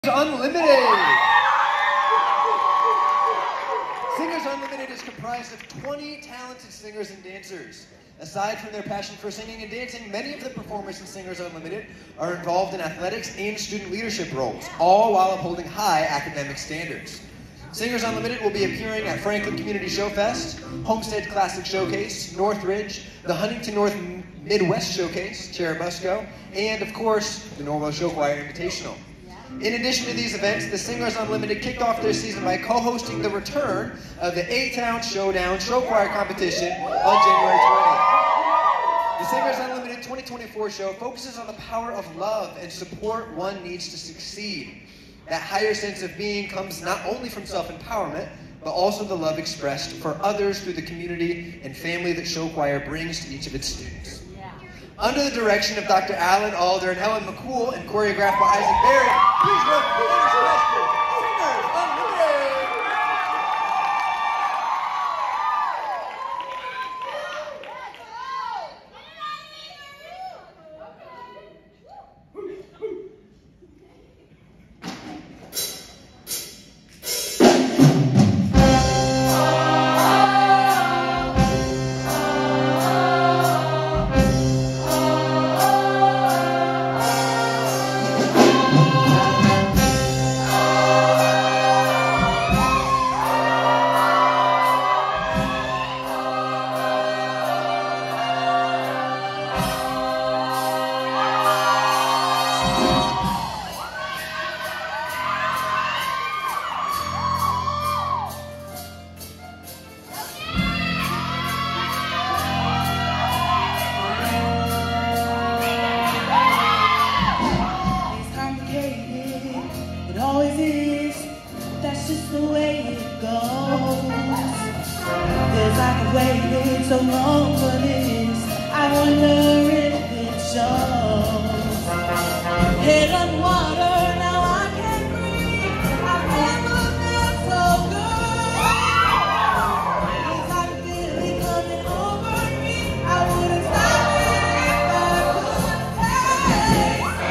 Unlimited! Singers Unlimited is comprised of 20 talented singers and dancers. Aside from their passion for singing and dancing, many of the performers in Singers Unlimited are involved in athletics and student leadership roles, all while upholding high academic standards. Singers Unlimited will be appearing at Franklin Community Showfest, Homestead Classic Showcase, Northridge, the Huntington North Midwest Showcase, Cherubusco, and of course, the Norwell Show Choir Invitational. In addition to these events, the Singers Unlimited kicked off their season by co-hosting the return of the A-Town Showdown Show Choir Competition on January 20th. The Singers Unlimited 2024 show focuses on the power of love and support one needs to succeed. That higher sense of being comes not only from self-empowerment, but also the love expressed for others through the community and family that Show Choir brings to each of its students. Under the direction of Dr. Alan Alder and Ellen McCool and choreographed by Isaac Berry, please welcome the international Singers Unlimited! That's just the way it goes. Feels like I've waited so long for this. I wonder if it shows. Head underwater, now I can't breathe. I've never felt so good. Feels like a feeling coming over me. I wouldn't stop it if I couldn't taste it.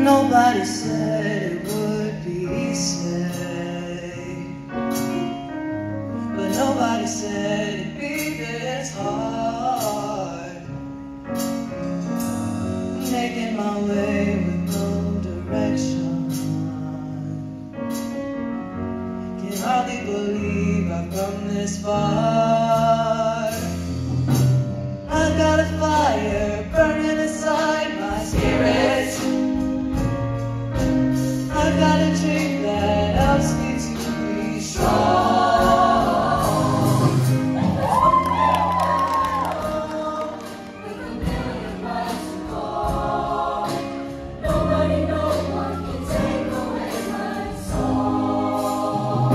Nobody said it would be safe, but nobody said it'd be this hard. Making my way with no direction. Can hardly believe I've come this far. I've got a fire burning inside my spirit. I've got a dream that helps me to be strong. With a million miles to go, nobody, no one can take away my soul.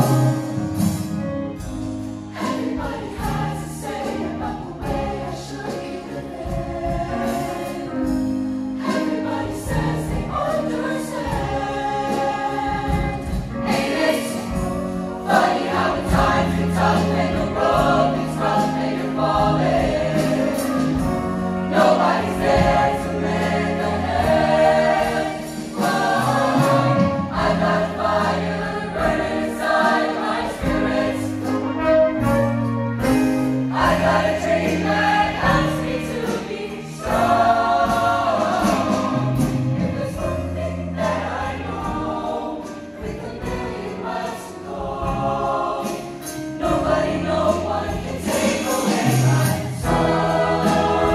Everybody has to say about the way I should be living. Everybody says they understand. Funny how the times get tough and the road gets rough and you're falling. Nobody's there to lend a hand. Whoa, I've got a fire burning inside my spirit. I got a dream that helps me to be strong. If there's one thing that I know, with a million miles to go, nobody, no one can take away my soul.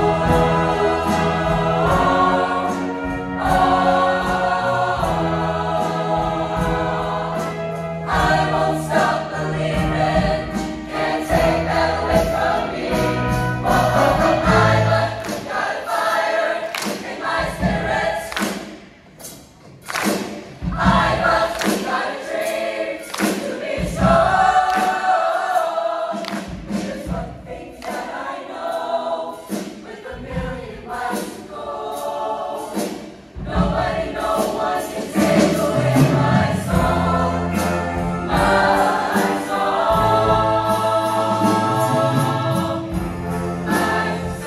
I won't stop believing, can't take that away from me. I've got a fire in my spirits. I've got a dream to be strong. There's one thing that I know, with a million miles to go, nobody, no one can take away my soul, my soul, my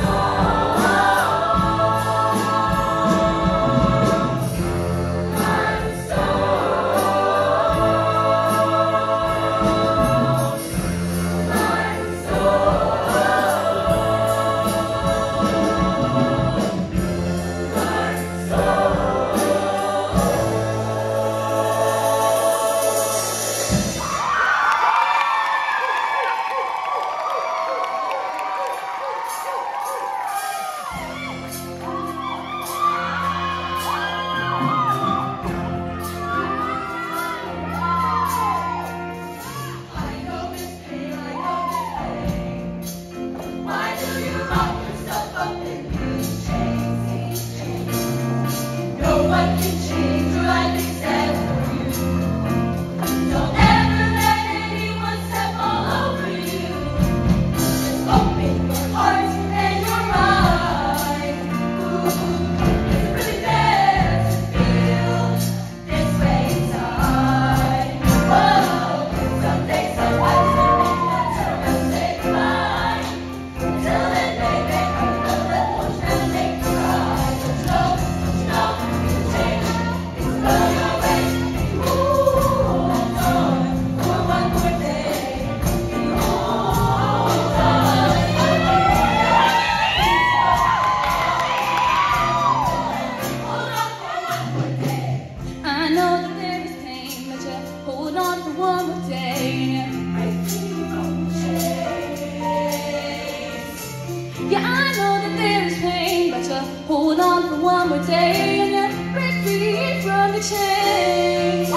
Hold on for one more day and then break free from the chains.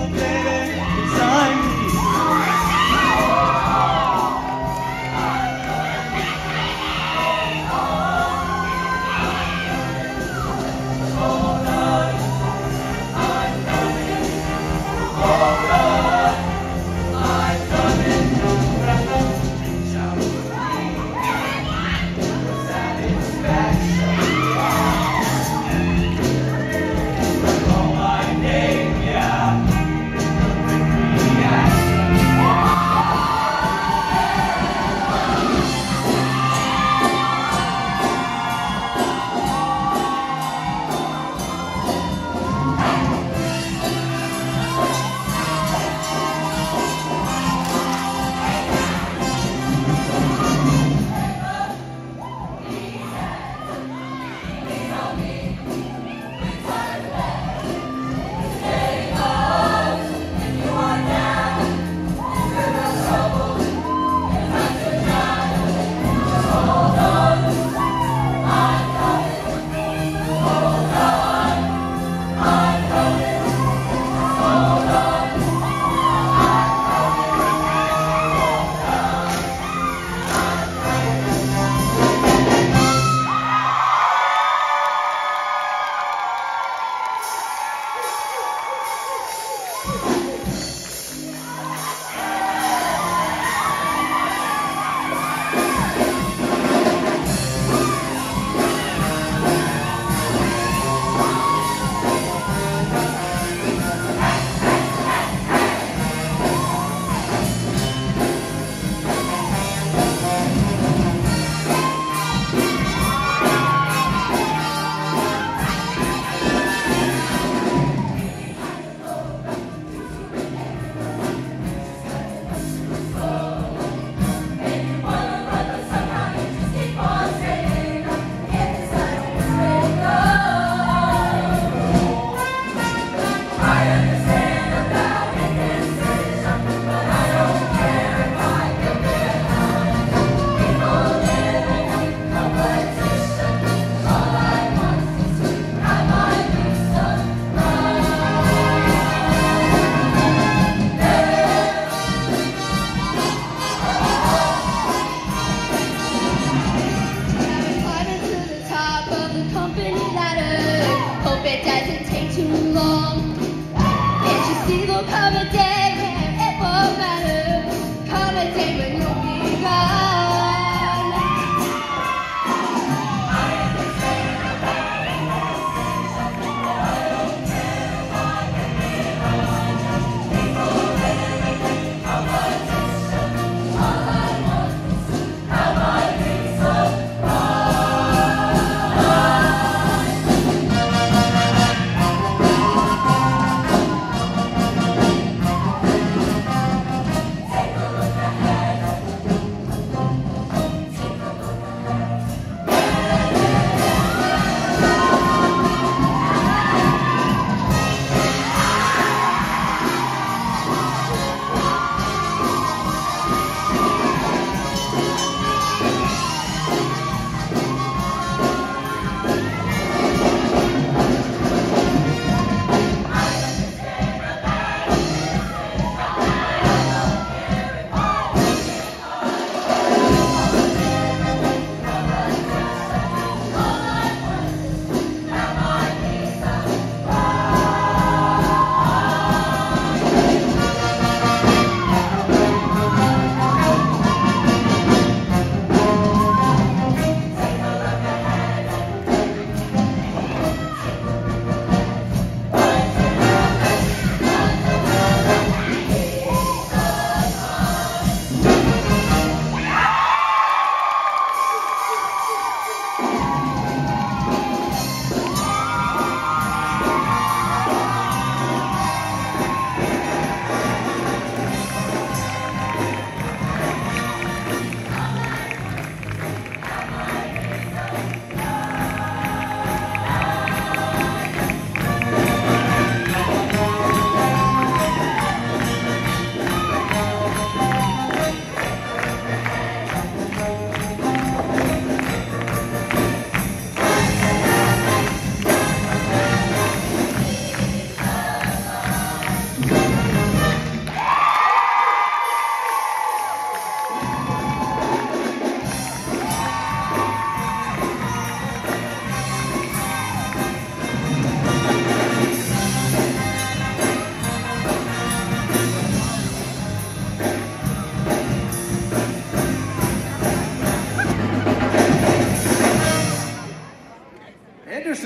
beautiful baby inside me.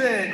Johnson.